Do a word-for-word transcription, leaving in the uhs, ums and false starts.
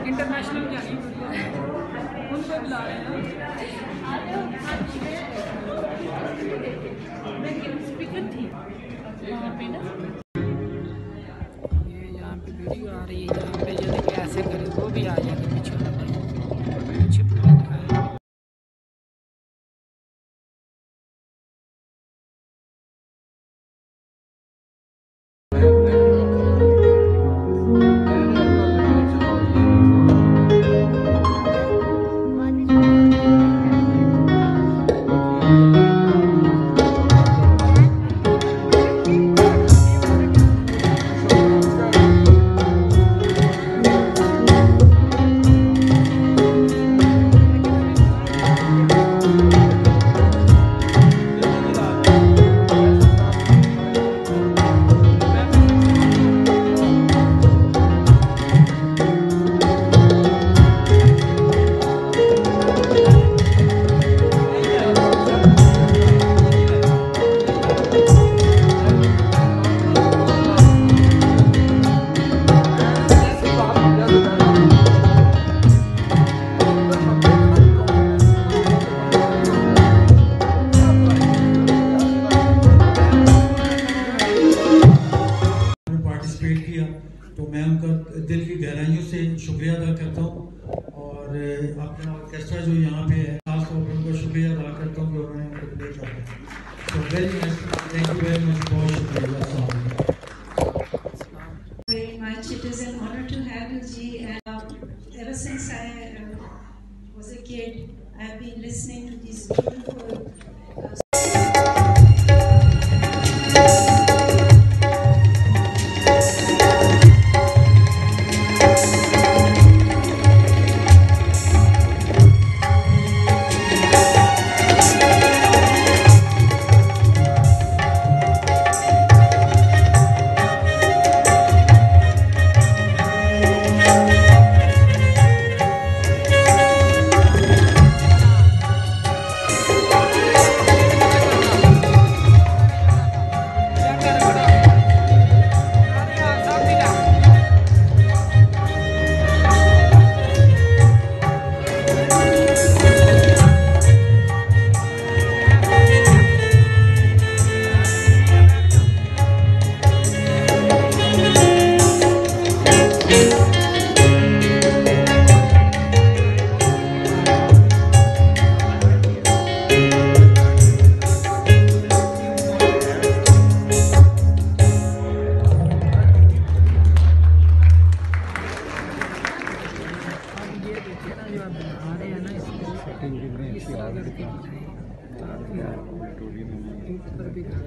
International क्या नहीं उनको बुला रहे हैं स्पीकर थी वहाँ पे ना। ये यहाँ पे वीडियो आ रही है, यहाँ पे जो देखिए ऐसे करें वो भी आ जाएगा पीछे पीछे तो मैं उनका दिल की गहराइयों से शुक्रिया अदा करता हूँ और अपना ऑर्केस्ट्रा जो यहाँ पे है खास तौर पर उनका शुक्रिया अदा करता हूँ कि उन्होंने उनको प्ले करते हैं। तो very nice, thank you very much, बहुत शुक्रिया। Very much. It is an honor to have you, Ji. And uh, ever since I uh, was a kid, I have been listening to these beautiful. Uh, पर भी